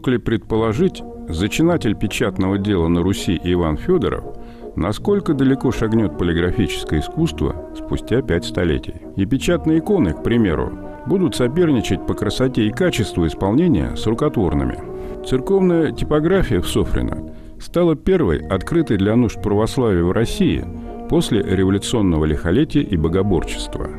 Мог ли предположить зачинатель печатного дела на Руси Иван Федоров, насколько далеко шагнет полиграфическое искусство спустя 5 столетий? И печатные иконы, к примеру, будут соперничать по красоте и качеству исполнения с рукотворными. Церковная типография в Софрино стала первой открытой для нужд православия в России после революционного лихолетия и богоборчества.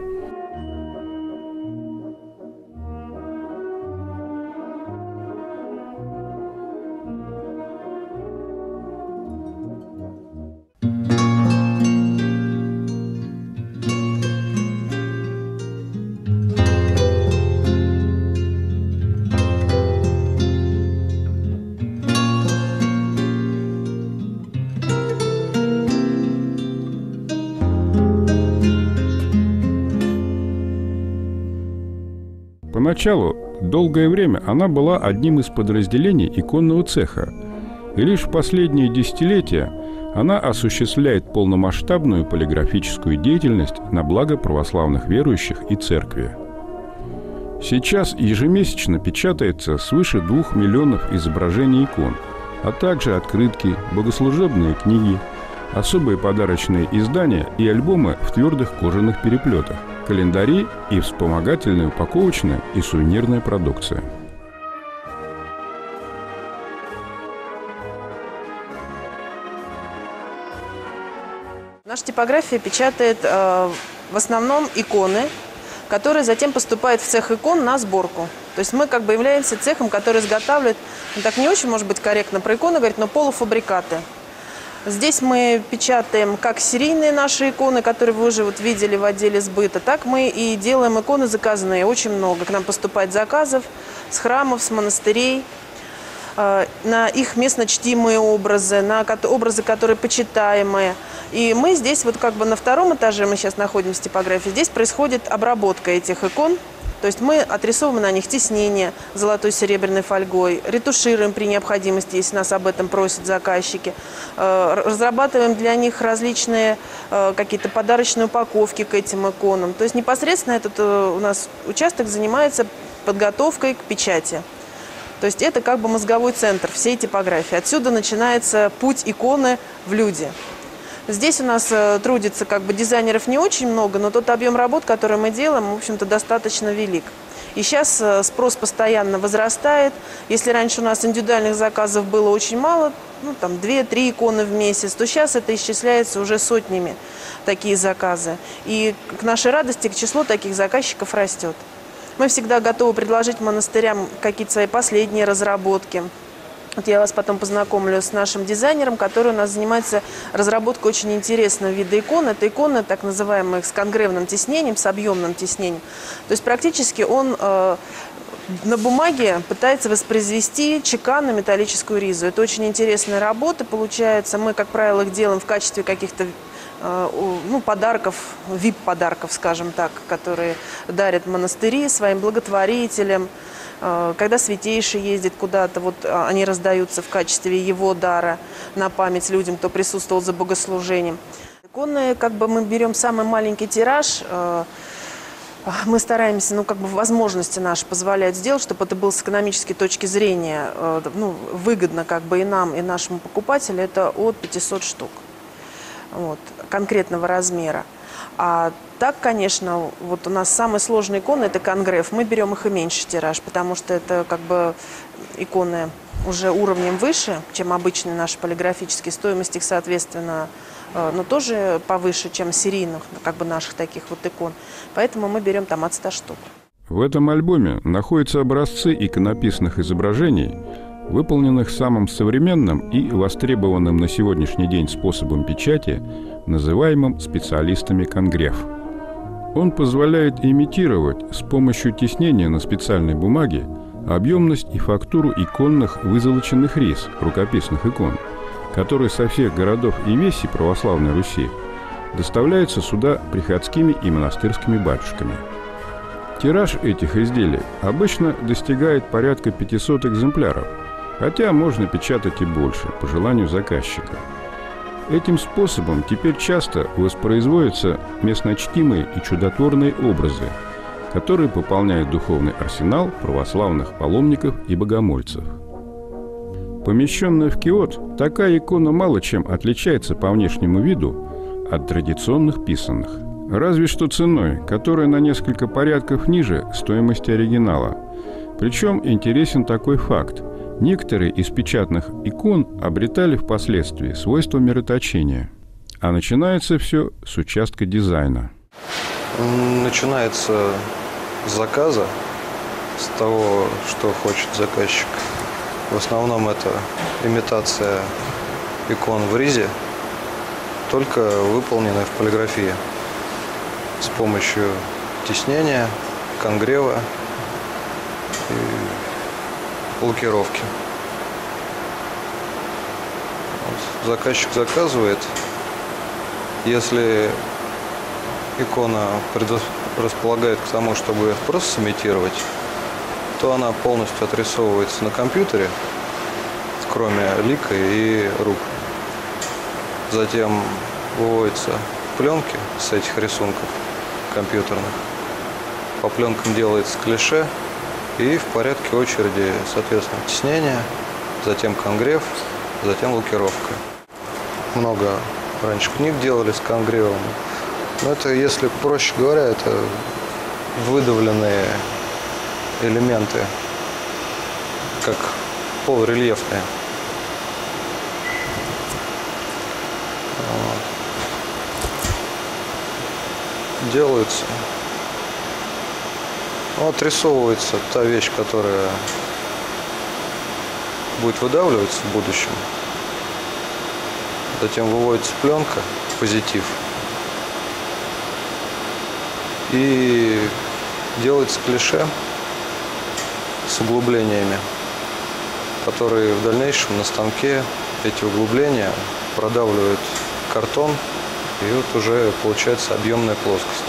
Поначалу, долгое время она была одним из подразделений иконного цеха, и лишь в последние десятилетия она осуществляет полномасштабную полиграфическую деятельность на благо православных верующих и церкви. Сейчас ежемесячно печатается свыше 2 миллионов изображений икон, а также открытки, богослужебные книги, особые подарочные издания и альбомы в твердых кожаных переплетах, календари и вспомогательная упаковочная и сувенирная продукция. Наша типография печатает в основном иконы, которые затем поступают в цех икон на сборку. То есть мы как бы являемся цехом, который изготавливает, ну, так не очень, может быть, корректно про иконы говорить, но полуфабрикаты. Здесь мы печатаем как серийные наши иконы, которые вы уже вот видели в отделе сбыта, так мы и делаем иконы заказанные. Очень много. К нам поступает заказов с храмов, с монастырей, на их местно чтимые образы, на образы, которые почитаемые. И мы здесь вот как бы на 2-м этаже, мы сейчас находимся в типографии, здесь происходит обработка этих икон. То есть мы отрисовываем на них тиснение золотой серебряной фольгой, ретушируем при необходимости, если нас об этом просят заказчики, разрабатываем для них различные какие-то подарочные упаковки к этим иконам. То есть непосредственно этот у нас участок занимается подготовкой к печати. То есть это как бы мозговой центр всей типографии. Отсюда начинается путь иконы в люди. Здесь у нас трудится как бы дизайнеров не очень много, но тот объем работ, который мы делаем, в общем-то, достаточно велик. И сейчас спрос постоянно возрастает. Если раньше у нас индивидуальных заказов было очень мало, ну там 2-3 иконы в месяц, то сейчас это исчисляется уже сотнями, такие заказы. И к нашей радости число таких заказчиков растет. Мы всегда готовы предложить монастырям какие-то свои последние разработки. Вот я вас потом познакомлю с нашим дизайнером, который у нас занимается разработкой очень интересного вида икон. Это иконы, так называемые, с конгревным тиснением, с объемным тиснением. То есть практически он на бумаге пытается воспроизвести чеканно-металлическую ризу. Это очень интересная работа получается. Мы, как правило, их делаем в качестве каких-то подарков, VIP-подарков, скажем так, которые дарят монастыри своим благотворителям. Когда святейший ездит куда-то, вот они раздаются в качестве его дара на память людям, кто присутствовал за богослужением. Иконы, как бы мы берем самый маленький тираж, мы стараемся, возможности наши позволяют сделать, чтобы это было с экономической точки зрения выгодно как бы и нам, и нашему покупателю, это от 500 штук конкретного размера. А так, конечно, вот у нас самые сложные иконы – это конгрев. Мы берем их и меньше тираж, потому что это как бы иконы уже уровнем выше, чем обычные наши полиграфические. Стоимость их, соответственно, тоже повыше, чем серийных, как бы наших таких вот икон. Поэтому мы берем там от 100 штук. В этом альбоме находятся образцы иконописных изображений, выполненных самым современным и востребованным на сегодняшний день способом печати, называемым специалистами конгрев. Он позволяет имитировать с помощью тиснения на специальной бумаге объемность и фактуру иконных вызолоченных рис, рукописных икон, которые со всех городов и весей православной Руси доставляются сюда приходскими и монастырскими батюшками. Тираж этих изделий обычно достигает порядка 500 экземпляров, хотя можно печатать и больше, по желанию заказчика. Этим способом теперь часто воспроизводятся местночтимые и чудотворные образы, которые пополняют духовный арсенал православных паломников и богомольцев. Помещенная в киот, такая икона мало чем отличается по внешнему виду от традиционных писанных. Разве что ценой, которая на несколько порядков ниже стоимости оригинала. Причем интересен такой факт. Некоторые из печатных икон обретали впоследствии свойства мироточения. А начинается все с участка дизайна. Начинается с заказа, с того, что хочет заказчик. В основном это имитация икон в ризе, только выполненная в полиграфии с помощью тиснения, конгрева и лакировки. Вот. Заказчик заказывает. Если икона располагает к тому, чтобы просто сымитировать, то она полностью отрисовывается на компьютере, кроме лика и рук. Затем выводятся пленки с этих рисунков компьютерных. По пленкам делается клише и в порядке очереди, соответственно, тиснение, затем конгрев, затем лакировка. Много раньше книг делали с конгревом. Но это, если проще говоря, это выдавленные элементы, как полурельефные. Делаются. Отрисовывается та вещь, которая будет выдавливаться в будущем. Затем выводится пленка, позитив. И делается клише с углублениями, которые в дальнейшем на станке эти углубления продавливают картон, и вот уже получается объемная плоскость.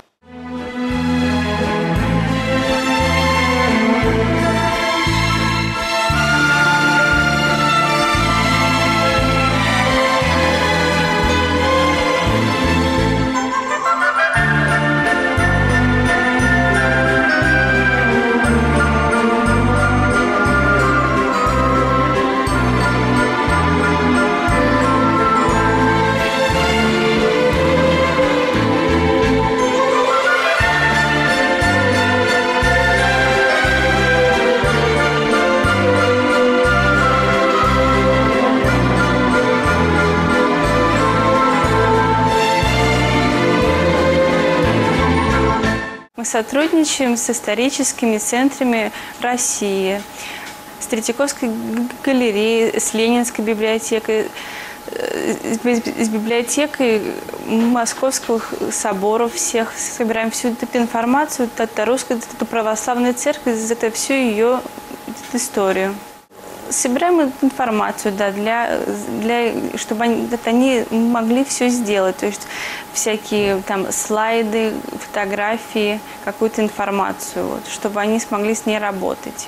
Сотрудничаем с историческими центрами России, с Третьяковской галереей, с Ленинской библиотекой, с библиотекой Московских соборов всех. Собираем всю эту информацию, Русскую православную церковь, это всю ее историю. Собираем эту информацию, да, чтобы они могли все сделать, то есть всякие там слайды, фотографии, какую-то информацию, вот, чтобы они смогли с ней работать.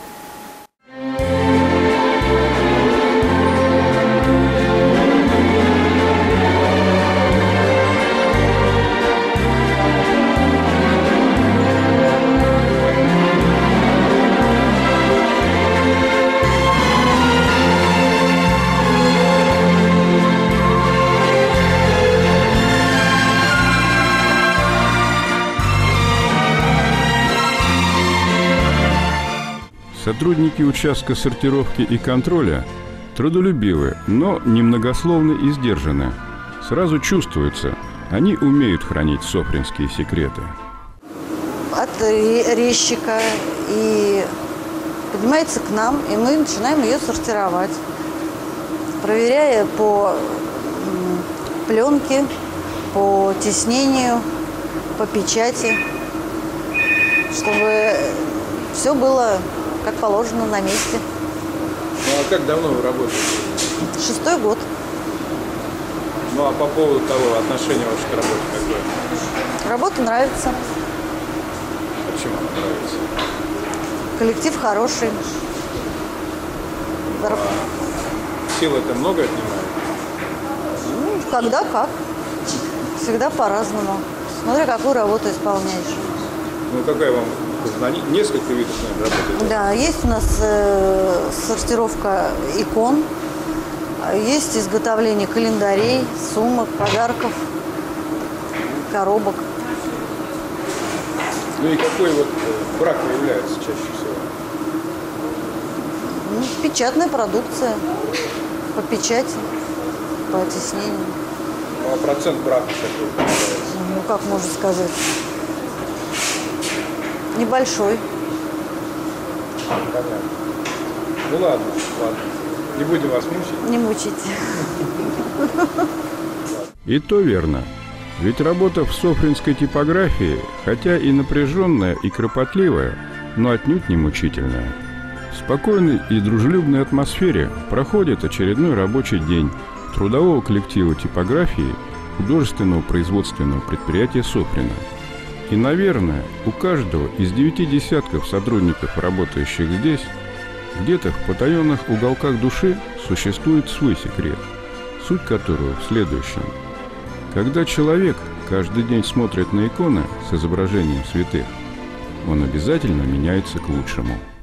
Сотрудники участка сортировки и контроля трудолюбивы, но немногословны и сдержаны. Сразу чувствуется, они умеют хранить софринские секреты. От резчика и поднимается к нам, и мы начинаем ее сортировать, проверяя по пленке, по тиснению, по печати, чтобы все было как положено на месте. Ну а как давно вы работаете? 6-й год. Ну а по поводу того, отношение ваше к работе какое? Работа нравится. А почему она нравится? Коллектив хороший. Сил это много отнимает? Ну, когда как. Всегда по-разному. Смотря какую работу исполняешь. Ну, какая вам несколько видов, наверное, работает? Да, есть у нас сортировка икон, есть изготовление календарей, сумок, подарков, коробок. Ну и какой вот брак выявляется чаще всего? Ну, печатная продукция, по печати, по оттеснению. Ну, а процент брака какой получается? Ну, как можно сказать? Небольшой. Понятно. Ну ладно. Не будем вас мучить. Не мучите. И то верно. Ведь работа в софринской типографии, хотя и напряженная, и кропотливая, но отнюдь не мучительная. В спокойной и дружелюбной атмосфере проходит очередной рабочий день трудового коллектива типографии художественного производственного предприятия Софрина. И, наверное, у каждого из 9 десятков сотрудников, работающих здесь, где-то в потаенных уголках души существует свой секрет, суть которого в следующем. Когда человек каждый день смотрит на иконы с изображением святых, он обязательно меняется к лучшему.